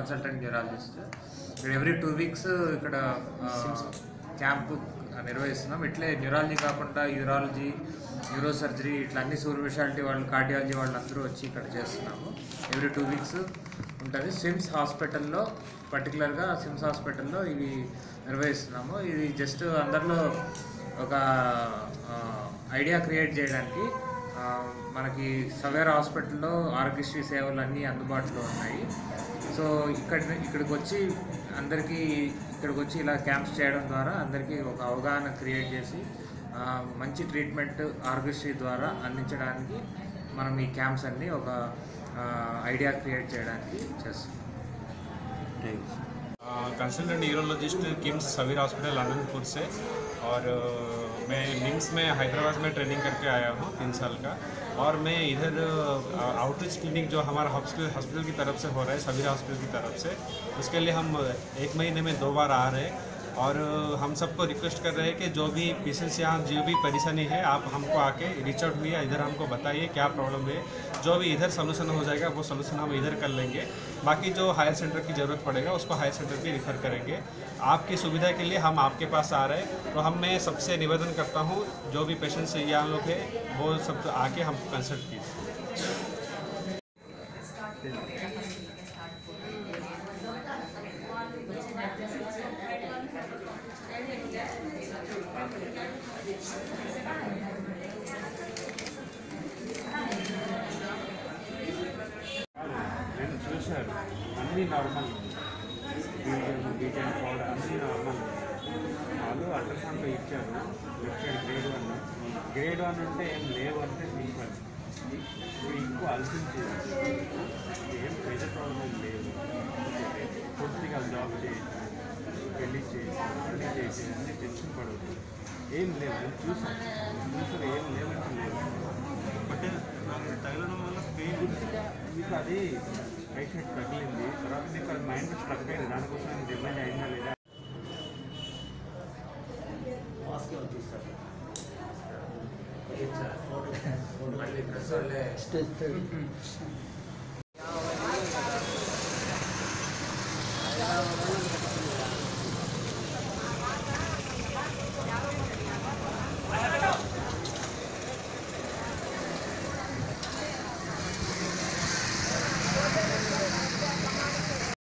Consultant neurologist. ఇక్కడ every 2 weeks ఇక్కడ camp నిర్వహిస్తున్నాం. ఇట్లే న్యూరాలజీ కాకుండా యూరాలజీ, న్యూరో సర్జరీ ఇట్లా అన్ని సూపర్ స్పెషాలిటీ వాళ్ళు, కార్డియాలజీ వాళ్ళందరూ వచ్చి ఇక్కడ చేస్తున్నాము. ఎవ్రీ 2 వీక్స్ ఉంటుంది. సిమ్స్ హాస్పిటల్లో, పర్టికులర్గా సిమ్స్ హాస్పిటల్లో ఇవి నిర్వహిస్తున్నాము. ఇది జస్ట్ అందరిలో ఒక ఐడియా క్రియేట్ చేయడానికి. మనకి సవేరా హాస్పిటల్లో ఆరోగ్యశ్రీ సేవలు అన్నీ అందుబాటులో ఉన్నాయి. సో ఇక్కడికి వచ్చి అందరికీ ఇలా క్యాంప్స్ చేయడం ద్వారా అందరికీ ఒక అవగాహన క్రియేట్ చేసి మంచి ట్రీట్మెంట్ ఆరోగ్యశ్రీ ద్వారా అందించడానికి మనం ఈ క్యాంప్స్ అన్నీ ఒక ఐడియా క్రియేట్ చేయడానికి చేస్తాం. Consultant neurologist KIMS Savera hospital Anandpur से, और मैं निम्स में हैदराबाद में ट्रेनिंग करके आया हूँ 3 साल का। और मैं इधर आउटरीच क्लिनिक जो हमारा हॉस्पिटल की तरफ से हो रहा है, सवेरा हॉस्पिटल की तरफ से, उसके लिए हम 1 महीने में 2 बार आ रहे हैं। और हम सबको रिक्वेस्ट कर रहे हैं कि जो भी पेशेंट्स यहाँ जो भी परेशानी है, आप हमको आके रीच आउट हुई, इधर हमको बताइए क्या प्रॉब्लम है। जो भी इधर सोल्यूशन हो जाएगा वो सोल्यूशन हम इधर कर लेंगे। बाकी जो हायर सेंटर की ज़रूरत पड़ेगा उसको हायर सेंटर भी रिफ़र करेंगे। आपकी सुविधा के लिए हम आपके पास आ रहे हैं। तो मैं सबसे निवेदन करता हूँ, जो भी पेशेंट्स यहाँ लोग हैं वो सब आके हमको कंसल्ट कीजिए। నేను చూశాను, అన్నీ నార్మల్, వీకెండ్ పౌడర్ అన్నీ నార్మల్. వాళ్ళు అల్ట్రాసౌండ్లో ఇచ్చారు, లెఫ్ట్ సైడ్ గ్రేడ్ 1. గ్రేడ్ 1 అంటే ఏం లేవు అంటే సింపుల్. ఇప్పుడు ఎక్కువ అలసించేది, ఏం ప్రెజర్ ప్రాబ్లం లేవు. పూర్తిగా జాబ్ చేసి, పెళ్లి చేసి, అన్నీ చేసి, అన్నీ టెన్షన్ పడవద్దు. ఏం లేవు, నేను చూసాను ఏం లేవంటే లేవు. బట్ నాకు తగలడం వల్ల పెయిన్ మీకు అది రైట్ సైడ్ తగిలింది, తర్వాత మీకు అది మైండ్ స్ట్రక్ అయింది. దానికోసం నేను డిమైండ్ అయిందా లేదా మళ్ళీ